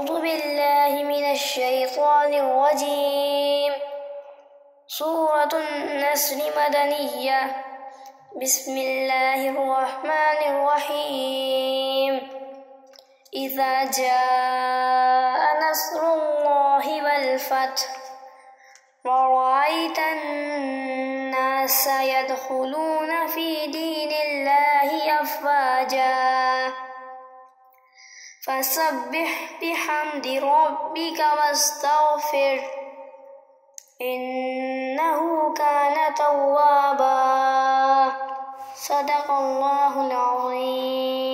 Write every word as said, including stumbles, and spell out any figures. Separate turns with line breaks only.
अऊज़ु बिल्लाहि मिनश शैतानिर रजीम। सूरतुन नस्र मदनिय्या। बिस्मिल्लाहिर रहमानिर रहीम। इज़ा जाअ नस्रुल्लाहि वल फ़त्ह वरअयतन नास यदखुलून फ़ी दीनिल्लाहि अफ़वाजा फसब्बिह बिहम्दि रब्बिका वस्तग़फिर इन्नहु कान तव्वाबा। सदक़ल्लाहुल अज़ीम।